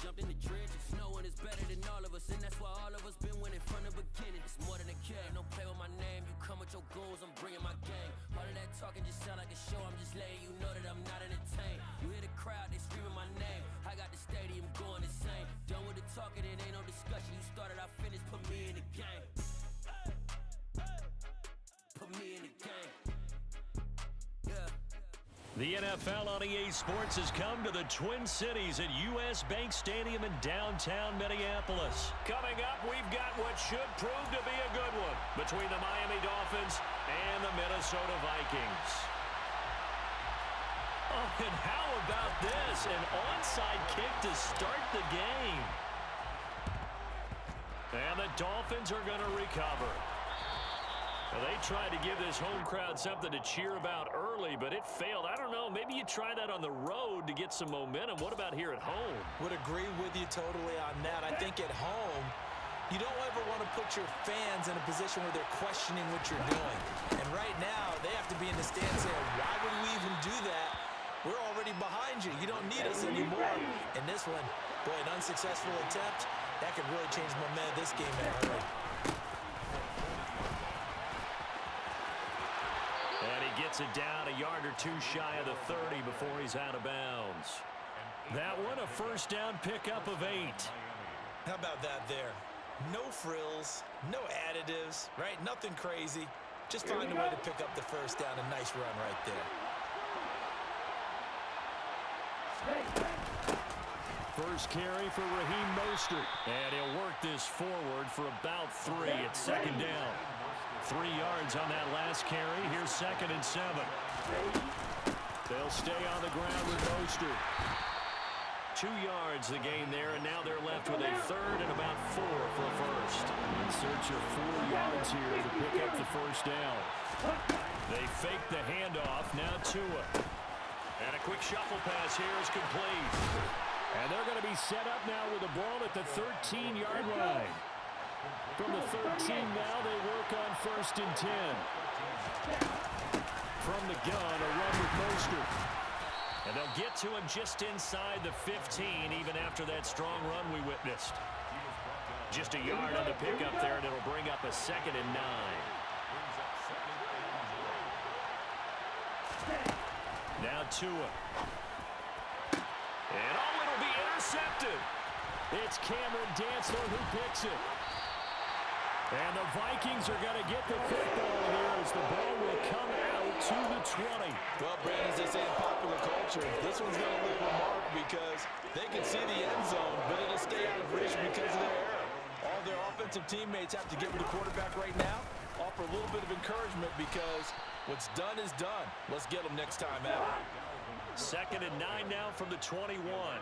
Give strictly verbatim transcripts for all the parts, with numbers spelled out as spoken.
jumped in the trenches. No one is better than all of us, and that's why all of us been winning from the beginning. It's more than a game. Don't play with my name. You come with your goons, I'm bringing my game. All of that talking just sound like a show. I'm just letting you know that I'm not entertained. You hear the crowd, they screaming my name. I got the stadium going insane. Done with the talking, it ain't no discussion. You started, I finished. Put me in the game. Put me in the game. Yeah. The N F L on E A Sports has come to the Twin Cities at U S Bank Stadium in downtown Minneapolis. Coming up, we've got what should prove to be a good one between the Miami Dolphins and the Minnesota Vikings. Oh, and how about this? An onside kick to start the game. And the Dolphins are going to recover. Well, they tried to give this home crowd something to cheer about early, but it failed. I don't know. Maybe you try that on the road to get some momentum. What about here at home? Would agree with you totally on that. I think at home, you don't ever want to put your fans in a position where they're questioning what you're doing. And right now, they have to be in the stand saying, why would we even do that? We're already behind you. You don't need us anymore. And this one, boy, an unsuccessful attempt, that could really change the momentum of this game in a hurry. And he gets it down a yard or two shy of the thirty before he's out of bounds. That one, a first down pickup of eight. How about that there? No frills, no additives, right? Nothing crazy. Just find a way to pick up the first down. A nice run right there. First carry for Raheem Mostert. And he'll work this forward for about three at second down. Three yards on that last carry. Here's second and seven. They'll stay on the ground with Mostert. Two yards the gain there, and now they're left with a third and about four for a first. In search of four yards here to pick up the first down. They fake the handoff. Now Tua. And a quick shuffle pass here is complete. And they're going to be set up now with the ball at the thirteen-yard line. From the thirteen now, they work on first and ten. From the gun, a run with Mostert. And they'll get to him just inside the fifteen, even after that strong run we witnessed. Just a yard on the pickup there, and it'll bring up a second and nine. Now Tua. And oh, it'll be intercepted. It's Cameron Dantzler who picks it. And the Vikings are going to get the football here as the ball will come out to the twenty. Well, Brandon, as they say in popular culture, this one's going to leave a mark because they can see the end zone, but it'll stay out of reach because of their error. All their offensive teammates have to get with the quarterback right now, offer a little bit of encouragement because what's done is done. Let's get them next time out. Second and nine now from the twenty-one.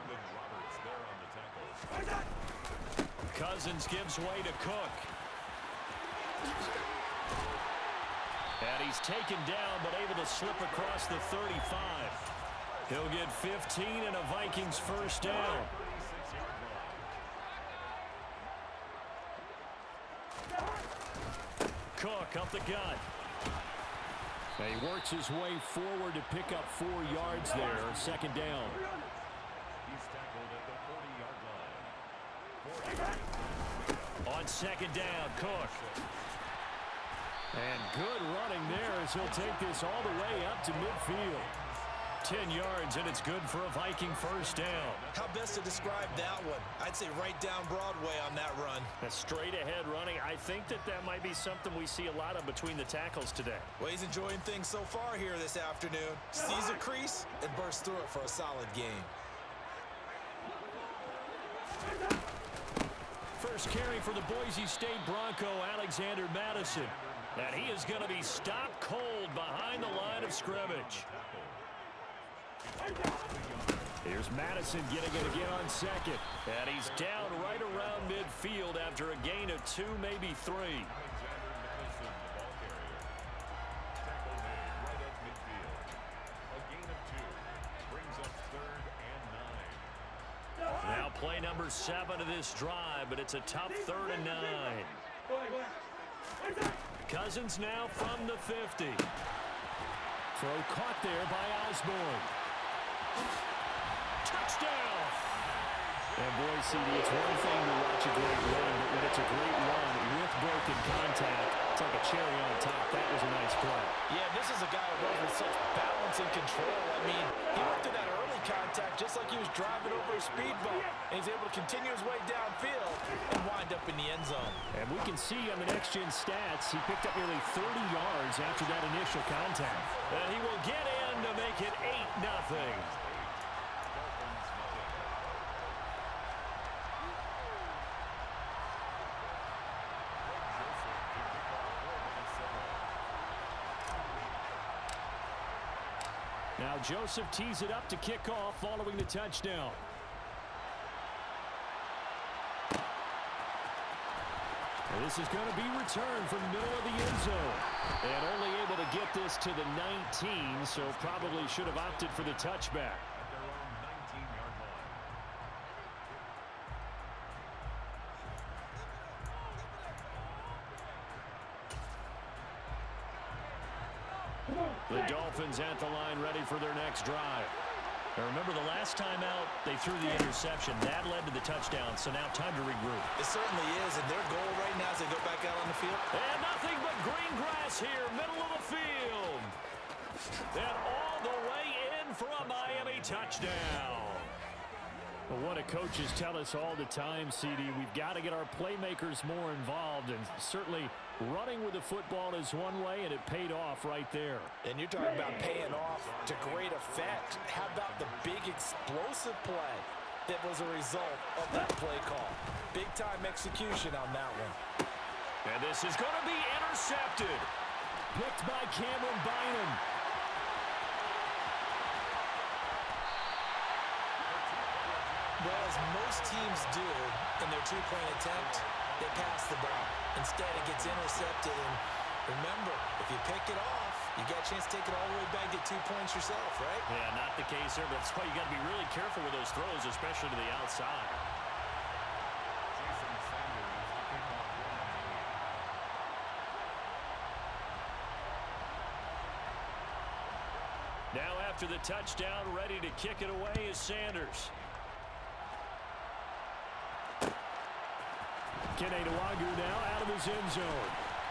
Cousins gives way to Cook. And he's taken down, but able to slip across the thirty-five. He'll get fifteen and a Vikings first down. Cook up the gut. And he works his way forward to pick up four yards there. Second down. On second down, Cook. And good running there as he'll take this all the way up to midfield. Ten yards, and it's good for a Viking first down. How best to describe that one? I'd say right down Broadway on that run. A straight ahead running. I think that that might be something we see a lot of between the tackles today. Well, he's enjoying things so far here this afternoon. Sees a crease and bursts through it for a solid game. First carry for the Boise State Bronco, Alexander Madison. And he is going to be stopped cold behind the line of scrimmage. Here's Madison getting it again on second. And he's down right around midfield after a gain of two, maybe three. Now play number seven of this drive, but it's a tough third and nine. Cousins now from the fifty. Throw caught there by Osborne. Touchdown! And boy, C D, it's one thing to watch a great run, but when it's a great run with broken contact, it's like a cherry on top. That was a nice play. Yeah, this is a guy who runs with such balance and control. I mean, he went through that early contact just like he was driving over a speed bump. And he's able to continue his way downfield and wind up in the end zone. And we can see on the next-gen stats, he picked up nearly thirty yards after that initial contact. And he will get in to make it eight nothing. Now Joseph tees it up to kick off following the touchdown. And this is going to be returned from the middle of the end zone. And only able to get this to the nineteen, so probably should have opted for the touchback. The Dolphins at the line ready for their next drive. Now remember, the last time out, they threw the interception. That led to the touchdown, so now time to regroup. It certainly is, and their goal right now is they go back out on the field. And nothing but green grass here, middle of the field. And all the way in for a Miami touchdown. Well, what do coaches tell us all the time, C D? We've got to get our playmakers more involved, and certainly running with the football is one way, and it paid off right there. And you're talking about paying off to great effect. How about the big explosive play that was a result of that play call? Big-time execution on that one. And this is going to be intercepted. Picked by Cameron Bynum. Well, as most teams do in their two-point attempt, they pass the ball. Instead, it gets intercepted. And remember, if you pick it off, you got a chance to take it all the way back, get two points yourself, right? Yeah, not the case here, but that's why you got to be really careful with those throws, especially to the outside. Now after the touchdown, ready to kick it away is Sanders. Kene Nwangwu now out of his end zone.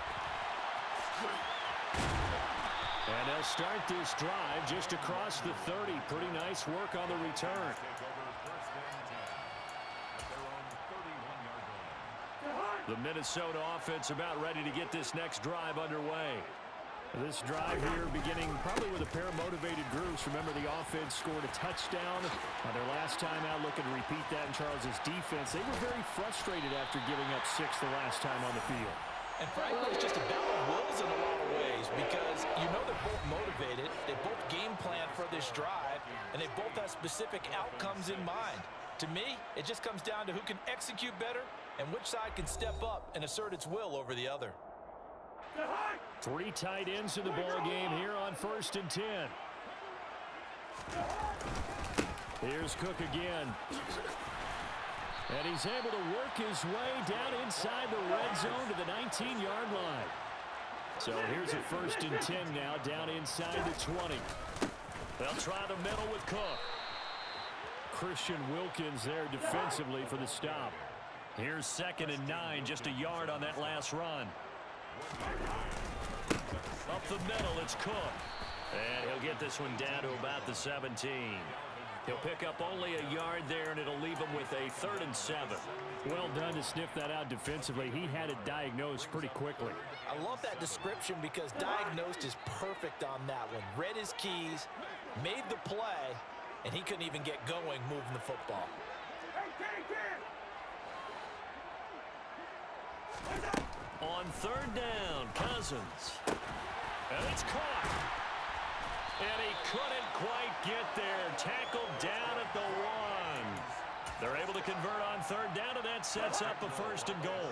And they'll start this drive just across the thirty. Pretty nice work on the return. The Minnesota offense about ready to get this next drive underway. This drive here beginning probably with a pair of motivated groups. Remember, the offense scored a touchdown on their last time out. Looking to repeat that in Charles's defense. They were very frustrated after giving up six the last time on the field. And frankly, it's just a battle of wills in a lot of ways because you know they're both motivated. They both game plan for this drive, and they both have specific outcomes in mind. To me, it just comes down to who can execute better and which side can step up and assert its will over the other. Three tight ends in the ball game here on first and ten. Here's Cook again. And he's able to work his way down inside the red zone to the nineteen-yard line. So here's a first and ten now down inside the twenty. They'll try the middle with Cook. Christian Wilkins there defensively for the stop. Here's second and nine, just a yard on that last run. Up the middle, it's Cook. And he'll get this one down to about the seventeen. He'll pick up only a yard there, and it'll leave him with a third and seven. Well done to sniff that out defensively. He had it diagnosed pretty quickly. I love that description because diagnosed is perfect on that one. Read his keys, made the play, and he couldn't even get going moving the football. On third down, Cousins. And it's caught. And he couldn't quite get there. Tackled down at the one. They're able to convert on third down, and that sets up a first and goal.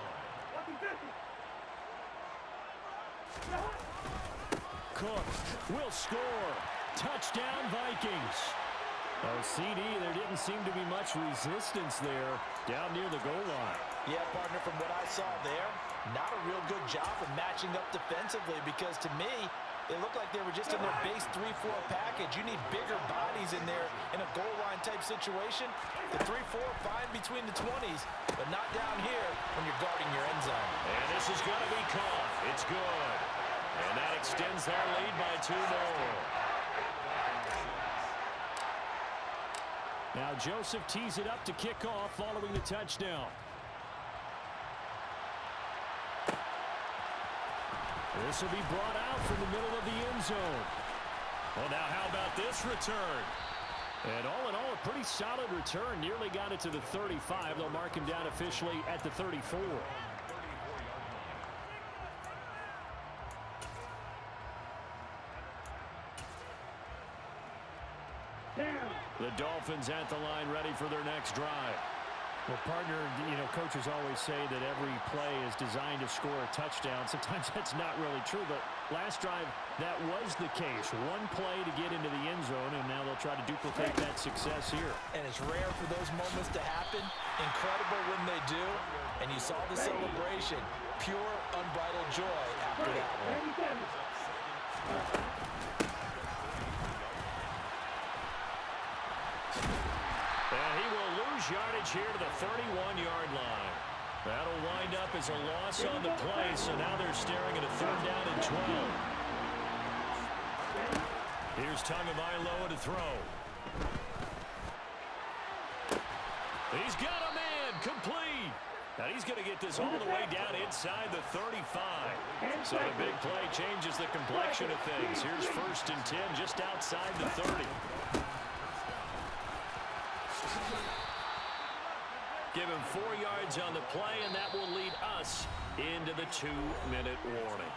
Cook will score. Touchdown, Vikings. Oh, C D, there didn't seem to be much resistance there down near the goal line. Yeah, partner, from what I saw there, not a real good job of matching up defensively because to me, They look like they were just in their base three four package. You need bigger bodies in there in a goal line type situation. The three four fine between the twenties, but not down here when you're guarding your end zone. And this is going to be caught. It's good. And that extends their lead by two more. Now Joseph tees it up to kick off following the touchdown. This will be brought out from the middle of the end zone. Well, now how about this return? And all in all, a pretty solid return. Nearly got it to the thirty-five. They'll mark him down officially at the thirty-four. The Dolphins at the line, ready for their next drive. Well, partner, you know, coaches always say that every play is designed to score a touchdown. Sometimes that's not really true, but last drive, that was the case. One play to get into the end zone, and now they'll try to duplicate that success here. And it's rare for those moments to happen. Incredible when they do. And you saw the celebration. Pure, unbridled joy after that one. And he will lose yardage here to the thirty-one yard line. That'll wind up as a loss on the play, so now they're staring at a third down and twelve. Here's Tagovailoa to throw. He's got a man, complete. Now he's going to get this all the way down inside the thirty-five. So the big play changes the complexion of things. Here's first and ten just outside the thirty. Give him four yards on the play, and that will lead us into the two-minute warning.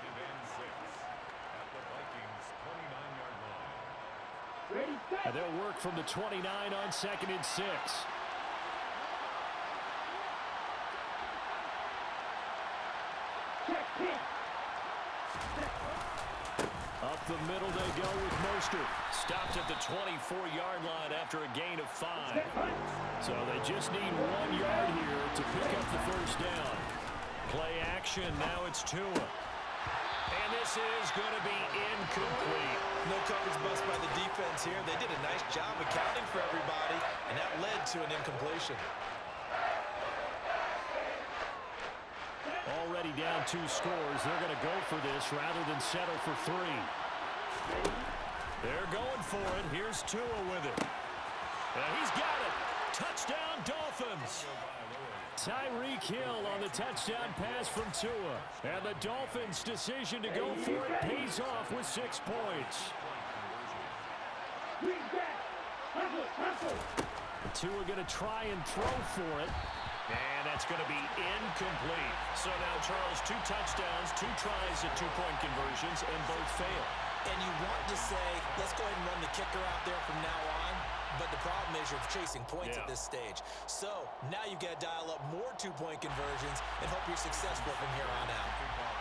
And they'll work from the twenty-nine on second and six. Up the middle they go with Mostert. Stopped at the twenty-four yard line after a gain of five. So they just need one yard here to pick up the first down. Play action, now it's Tua. And this is going to be incomplete. No coverage bust by the defense here. They did a nice job accounting for everybody, and that led to an incompletion. Already down two scores. They're going to go for this rather than settle for three. They're going for it. Here's Tua with it. And he's got it. Touchdown, Dolphins. Tyreek Hill on the touchdown pass from Tua. And the Dolphins' decision to go for it pays off with six points. Tua going to try and throw for it. And that's going to be incomplete. So now, Charles, two touchdowns, two tries at two-point conversions, and both fail. And you want to say, let's go ahead and run the kicker out there from now on. But the problem is you're chasing points yeah. at this stage. So now you've got to dial up more two-point conversions and hope you're successful from here on out.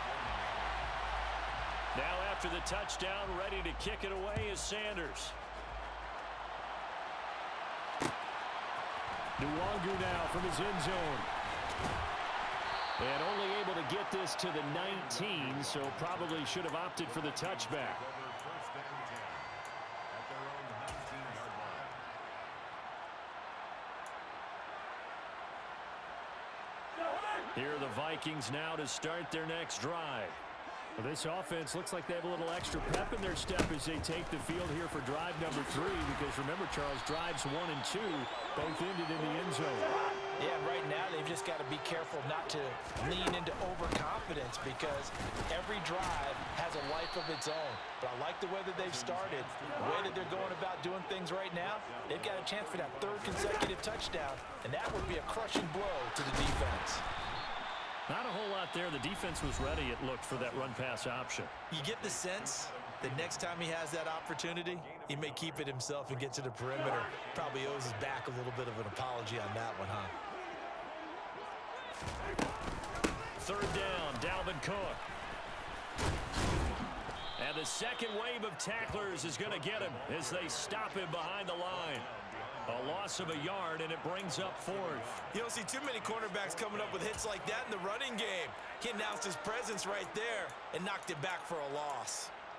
Now after the touchdown, ready to kick it away is Sanders. Nwangu now from his end zone. And only able to get this to the nineteen, so probably should have opted for the touchback. Here are the Vikings now to start their next drive. Well, this offense looks like they have a little extra pep in their step as they take the field here for drive number three, because remember, Charles, drives one and two both ended in the end zone. Yeah, right now they've just got to be careful not to lean into overconfidence, because every drive has a life of its own. But I like the way that they've started, the way that they're going about doing things right now. They've got a chance for that third consecutive touchdown, and that would be a crushing blow to the defense. Not a whole lot there. The defense was ready, it looked, for that run-pass option. You get the sense that next time he has that opportunity, he may keep it himself and get to the perimeter. Probably owes his back a little bit of an apology on that one, huh? Third down, Dalvin Cook. And the second wave of tacklers is going to get him as they stop him behind the line. A loss of a yard, and it brings up fourth. You don't see too many cornerbacks coming up with hits like that in the running game. He announced his presence right there and knocked it back for a loss.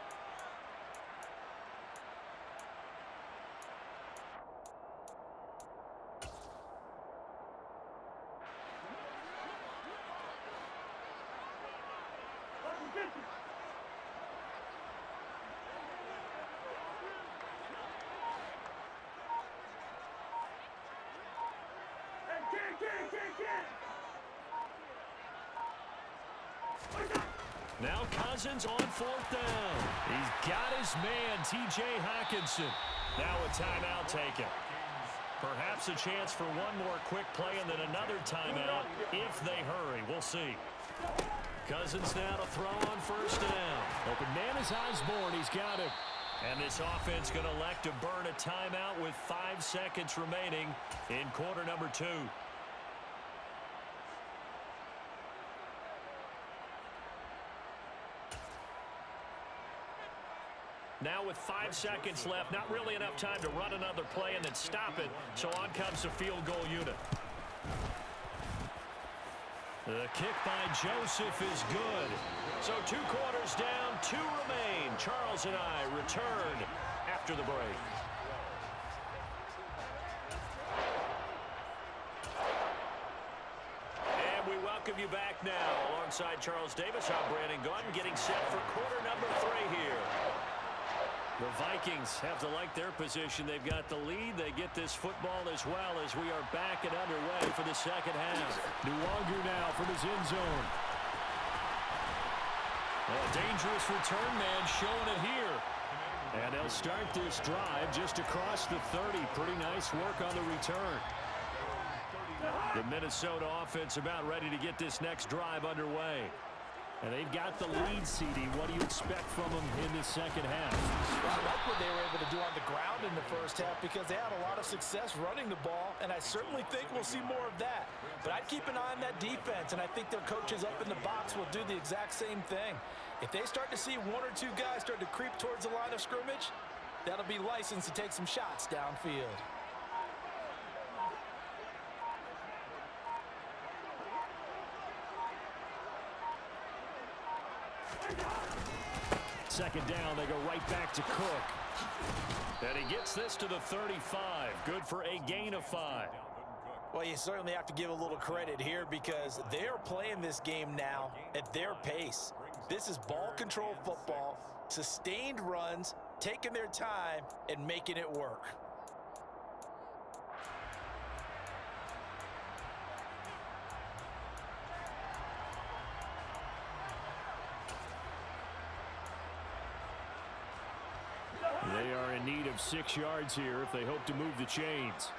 Now Cousins on fourth down. He's got his man, T J Hockenson. Now a timeout taken. Perhaps a chance for one more quick play and then another timeout if they hurry. We'll see. Cousins now to throw on first down. Open man is Osborne. He's got it. And this offense going to elect to burn a timeout with five seconds remaining in quarter number two. Now with five seconds left, not really enough time to run another play and then stop it. So on comes the field goal unit. The kick by Joseph is good. So two quarters down, two remain. Charles and I return after the break. And we welcome you back now. Alongside Charles Davis, I'm Brandon Gaudin, getting set for quarter number three here. The Vikings have to like their position. They've got the lead. They get this football as well as we are back and underway for the second half. Nwogu now from his end zone. A dangerous return man showing it here. And they'll start this drive just across the thirty. Pretty nice work on the return. The Minnesota offense about ready to get this next drive underway. And they've got the lead, C D. What do you expect from them in the second half? Well, I like what they were able to do on the ground in the first half because they had a lot of success running the ball, and I certainly think we'll see more of that. But I'd keep an eye on that defense, and I think their coaches up in the box will do the exact same thing. If they start to see one or two guys start to creep towards the line of scrimmage, that'll be licensed to take some shots downfield. Second down, they go right back to Cook. And he gets this to the thirty-five. Good for a gain of five. Well, you certainly have to give a little credit here because they're playing this game now at their pace. This is ball control football, sustained runs, taking their time, and making it work. They are in need of six yards here if they hope to move the chains.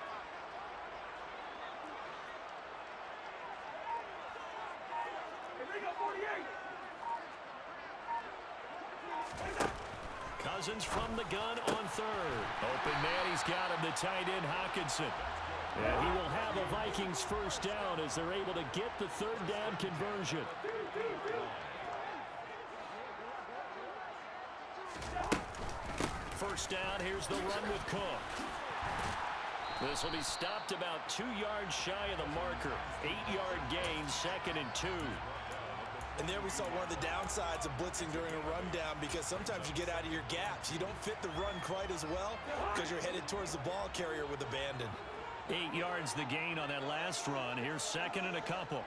Cousins from the gun on third. Open man, he's got him, the tight end Hockenson. And he will have a Vikings first down as they're able to get the third down conversion. First down, here's the run with Cook. This will be stopped about two yards shy of the marker. Eight-yard gain, second and two. And there we saw one of the downsides of blitzing during a rundown because sometimes you get out of your gaps. You don't fit the run quite as well because you're headed towards the ball carrier with abandon. Eight yards the gain on that last run. Here's second and a couple.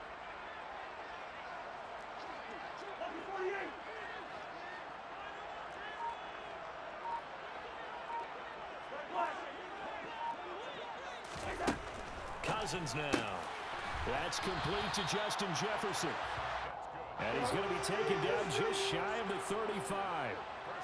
Cousins now. That's complete to Justin Jefferson. And he's going to be taken down just shy of the thirty-five.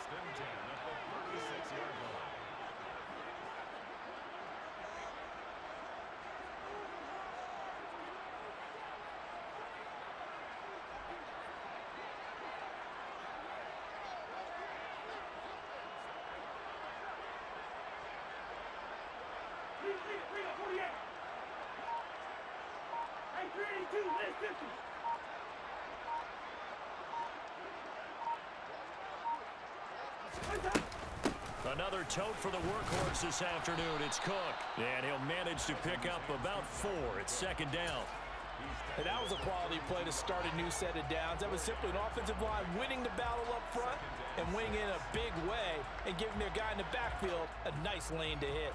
Another tote for the workhorse this afternoon. It's Cook. And he'll manage to pick up about four. It's second down. And that was a quality play to start a new set of downs. That was simply an offensive line winning the battle up front and winning in a big way and giving their guy in the backfield a nice lane to hit.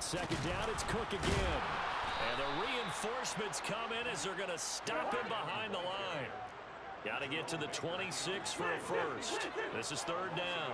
second down. It's Cook again. And the reinforcements come in as they're going to stop him behind the line. Got to get to the twenty-six for a first. This is third down.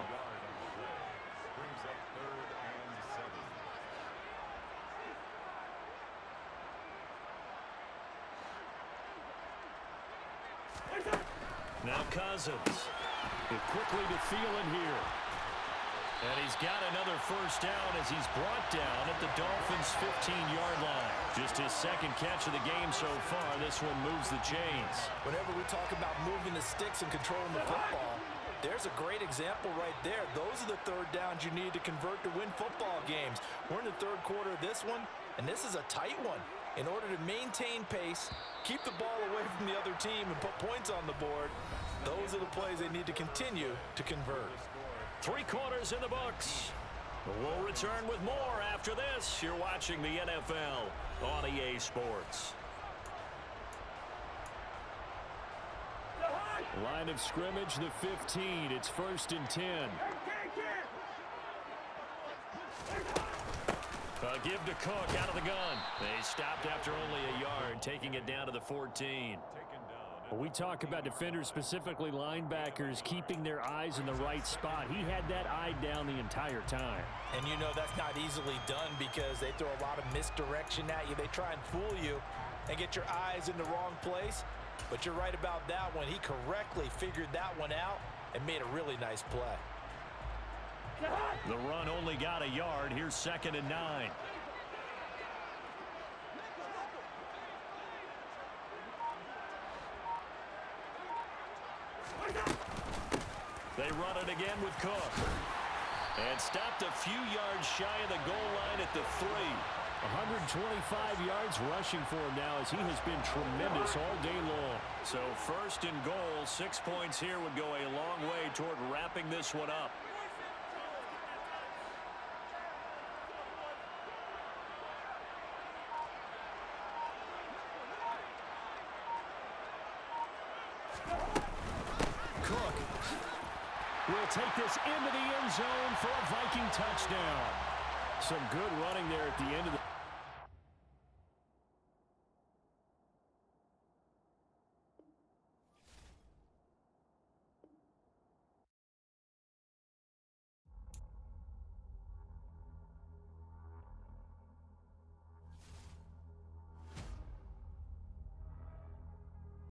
Now Cousins. It quickly to Thielen here. And he's got another first down as he's brought down at the Dolphins' fifteen-yard line. Just his second catch of the game so far. This one moves the chains. Whenever we talk about moving the sticks and controlling the football, there's a great example right there. Those are the third downs you need to convert to win football games. We're in the third quarter of this one, and this is a tight one. In order to maintain pace, keep the ball away from the other team, and put points on the board, those are the plays they need to continue to convert. Three quarters in the books. We'll return with more after this. You're watching the N F L on E A Sports. Line of scrimmage, the fifteen. It's first and ten. A give to Cook out of the gun. They stopped after only a yard, taking it down to the fourteen. We talk about defenders, specifically linebackers, keeping their eyes in the right spot. He had that eye down the entire time. And you know that's not easily done because they throw a lot of misdirection at you. They try and fool you and get your eyes in the wrong place. But you're right about that one. He correctly figured that one out and made a really nice play. The run only got a yard. Here's second and nine. They run it again with Cook. And stopped a few yards shy of the goal line at the three. one hundred twenty-five yards rushing for him now as he has been tremendous all day long. So first and goal, six points here would go a long way toward wrapping this one up. Cook will take this into the end zone for a Viking touchdown. Some good running there at the end of the